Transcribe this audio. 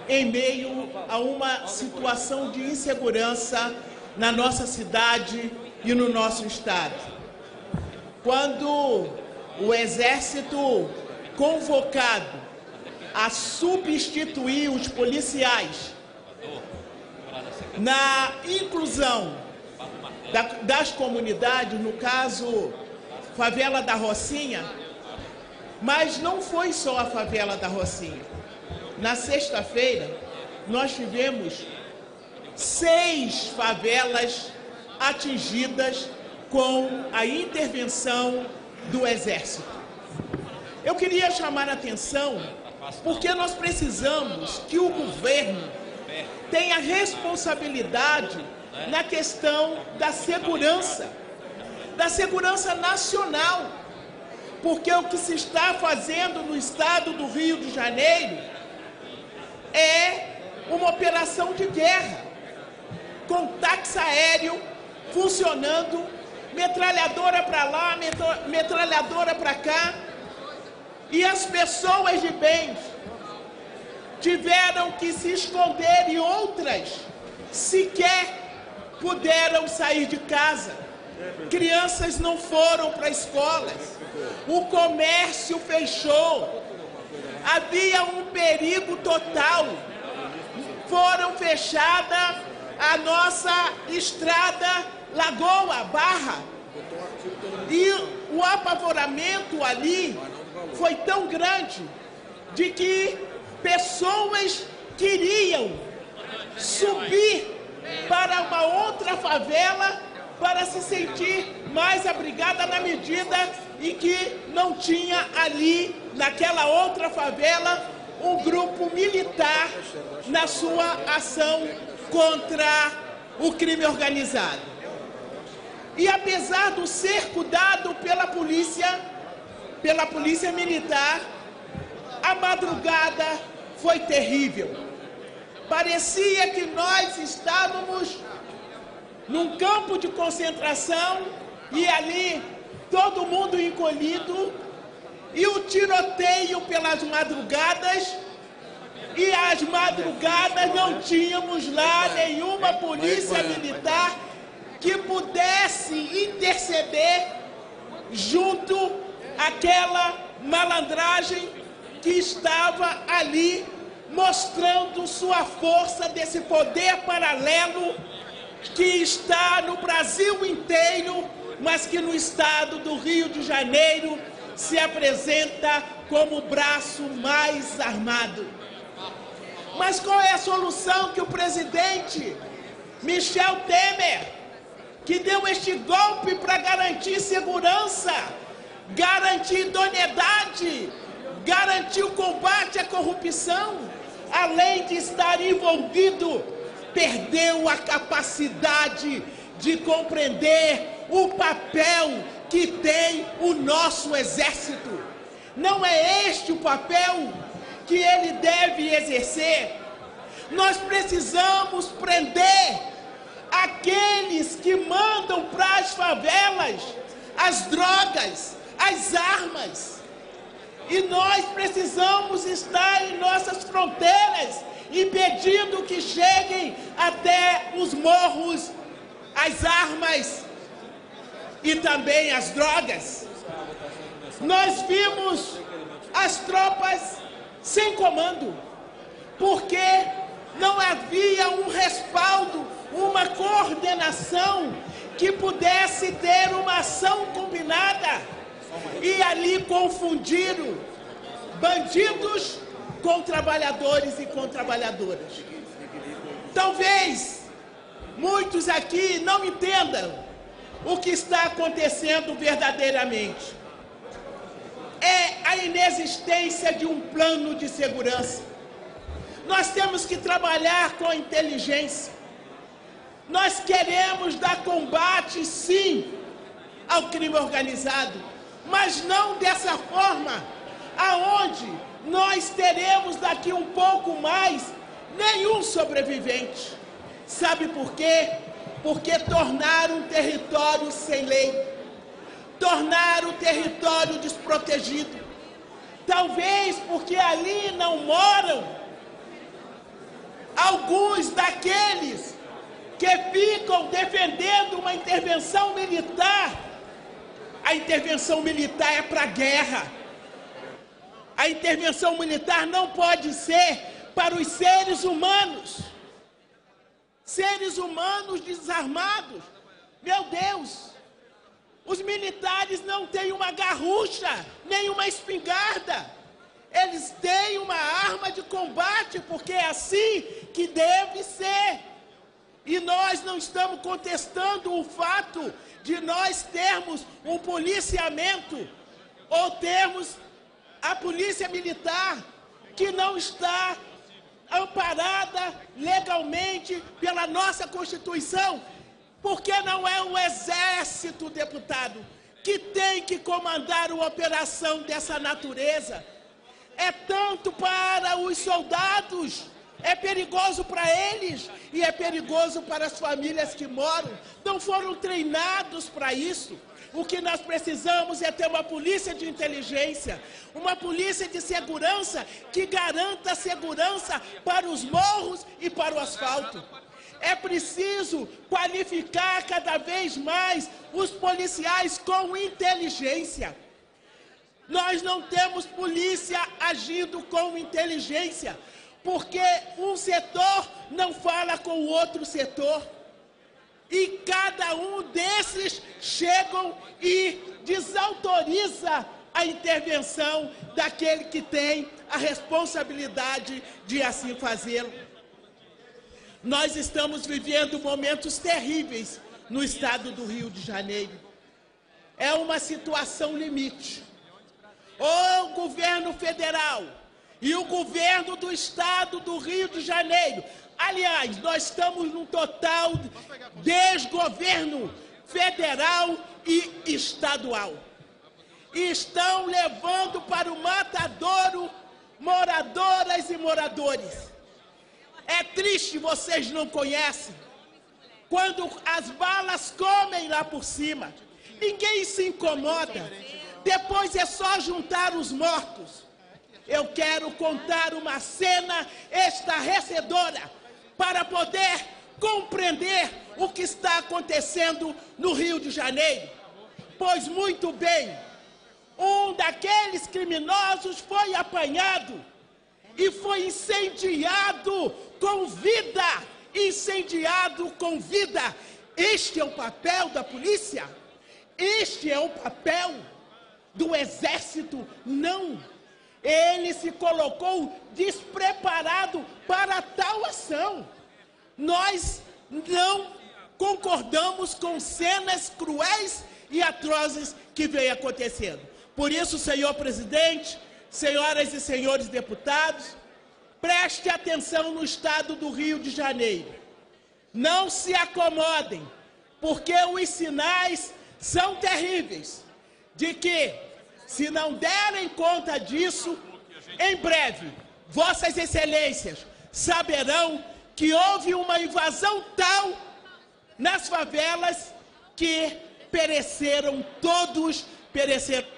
em meio a uma situação de insegurança na nossa cidade e no nosso estado. Quando o Exército, convocado a substituir os policiais na inclusão das comunidades, no caso, favela da Rocinha, mas não foi só a favela da Rocinha. Na sexta-feira, nós tivemos 6 favelas atingidas com a intervenção do Exército. Eu queria chamar a atenção porque nós precisamos que o governo tenha responsabilidade na questão da segurança nacional, porque o que se está fazendo no estado do Rio de Janeiro é uma operação de guerra, com táxi aéreo funcionando, metralhadora para lá, metralhadora para cá, e as pessoas de bem tiveram que se esconder e outras sequer puderam sair de casa. Crianças não foram para escolas, o comércio fechou, havia um perigo total. Foram fechadas a nossa estrada Lagoa Barra, e o apavoramento ali foi tão grande de que pessoas queriam subir para uma outra favela para se sentir mais abrigada, na medida em que não tinha ali, naquela outra favela, um grupo militar na sua ação contra o crime organizado. E apesar do cerco dado pela polícia militar, a madrugada foi terrível. Parecia que nós estávamos num campo de concentração e ali todo mundo encolhido, e o tiroteio pelas madrugadas, e às madrugadas não tínhamos lá nenhuma polícia militar que pudesse interceder junto àquela malandragem que estava ali mostrando sua força, desse poder paralelo que está no Brasil inteiro, mas que no estado do Rio de Janeiro se apresenta como o braço mais armado. Mas qual é a solução que o presidente Michel Temer, que deu este golpe para garantir segurança, garantir idoneidade, garantir o combate à corrupção, além de estar envolvido, perdeu a capacidade de compreender o papel que tem o nosso Exército? Não é este o papel que ele deve exercer? Nós precisamos prender aqueles que mandam para as favelas as drogas, as armas. E nós precisamos estar em nossas fronteiras impedindo que cheguem até os morros as armas e também as drogas. Nós vimos as tropas sem comando, porque não havia um respaldo, uma coordenação que pudesse ter uma ação combinada, e ali confundiram bandidos com trabalhadores e com trabalhadoras. Talvez muitos aqui não entendam o que está acontecendo verdadeiramente. É a inexistência de um plano de segurança. Nós temos que trabalhar com a inteligência. Nós queremos dar combate, sim, ao crime organizado, mas não dessa forma, aonde nós teremos daqui um pouco mais nenhum sobrevivente. Sabe por quê? Porque tornaram um território sem lei, tornaram o território desprotegido. Talvez porque ali não moram alguns daqueles que ficam defendendo uma intervenção militar. A intervenção militar é para a guerra. A intervenção militar não pode ser para os seres humanos. Seres humanos desarmados. Meu Deus! Os militares não têm uma garrucha, nem uma espingarda. Eles têm uma arma de combate, porque é assim que deve ser. E nós não estamos contestando o fato de nós termos um policiamento ou termos a polícia militar que não está amparada legalmente pela nossa Constituição, porque não é o Exército, deputado, que tem que comandar uma operação dessa natureza. É tanto para os soldados, é perigoso para eles e é perigoso para as famílias que moram. Não foram treinados para isso. O que nós precisamos é ter uma polícia de inteligência, uma polícia de segurança que garanta segurança para os morros e para o asfalto. É preciso qualificar cada vez mais os policiais com inteligência. Nós não temos polícia agindo com inteligência, porque um setor não fala com o outro setor. E cada um desses chegam e desautoriza a intervenção daquele que tem a responsabilidade de assim fazê-lo. Nós estamos vivendo momentos terríveis no estado do Rio de Janeiro. É uma situação limite. O governo federal e o governo do estado do Rio de Janeiro, aliás, nós estamos num total desgoverno federal e estadual. E estão levando para o matadouro moradoras e moradores. É triste, vocês não conhecem, quando as balas comem lá por cima. Ninguém se incomoda. Depois é só juntar os mortos. Eu quero contar uma cena estarrecedora para poder compreender o que está acontecendo no Rio de Janeiro. Pois muito bem, um daqueles criminosos foi apanhado e foi incendiado com vida. Incendiado com vida. Este é o papel da polícia? Este é o papel do Exército? Não. Ele se colocou despreparado para tal ação. Nós não concordamos com cenas cruéis e atrozes que vem acontecendo. Por isso, senhor presidente, senhoras e senhores deputados, preste atenção no estado do Rio de Janeiro. Não se acomodem, porque os sinais são terríveis de que, se não derem conta disso, em breve, vossas excelências saberão que houve uma invasão tal nas favelas que pereceram todos, pereceram